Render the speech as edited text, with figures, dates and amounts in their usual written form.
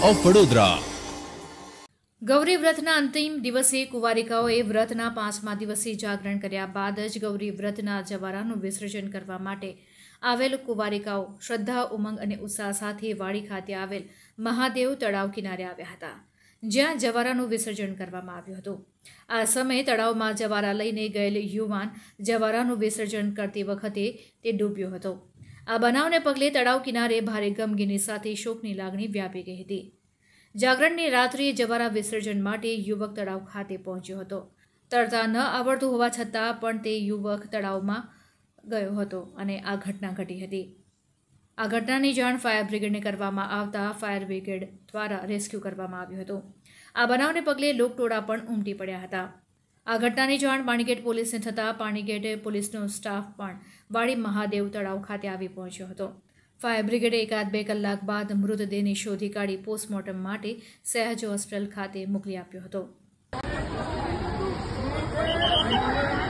Of Vadodara. Gauri વ્રતના અંતિમ દિવસે કુંવારિકાઓએ વ્રતના 5મા દિવસે જાગરણ કર્યા બાદ જ ગૌરી વ્રતના જવારાનું વિસર્જન કરવા માટે આવેલ કુંવારિકાઓ શ્રદ્ધા, ઉમંગ અને ઉત્સાહ સાથે વાડી ખાતે આવેલ મહાદેવ તળાવ કિનારે આવ્યા હતા, જ્યાં જવારાનું વિસર્જન કરવામાં આવ્યું હતું. આ સમયે તળાવમાં જવારા લઈને ગયેલ યુવાન જવારાનું વિસર્જન કરતી વખતે તે ડૂબ્યો હતો. આ બનાવને પગલે તળાવ કિનારે ભારે ગમગીની સાથે શોકની લાગણી વ્યાપી ગઈ હતી. જાગરણની રાત્રિએ જવારા વિસર્જન માટે યુવક તળાવ ખાતે પહોંચ્યો હતો. તરતા ન આવડતું હોવા છતાં પણ તે યુવક તળાવમાં ગયો હતો અને આ ઘટના ઘટી હતી. આ ઘટનાની જાણ ફાયર બ્રિગેડને કરવામાં આવતા ફાયર બ્રિગેડ દ્વારા રેસ્ક્યુ કરવામાં આવ્યું હતું. આ બનાવને પગલે લોકટોળા પણ ઉમટી પડ્યા હતા. આ ઘટનાની જાણ પાણીગેટ પોલીસને થતાં પાણીગેટ પોલીસનો સ્ટાફ પણ વાડી મહાદેવ તળાવ ખાતે આવી પહોંચ્યો હતો. ફાયર બ્રિગેડે 1-2 કલાક બાદ મૃતદેહને શોધી કાઢી પોસ્ટમોર્ટમ માટે સહેજ હોસ્પિટલ ખાતે મોકલી આપ્યો હતો.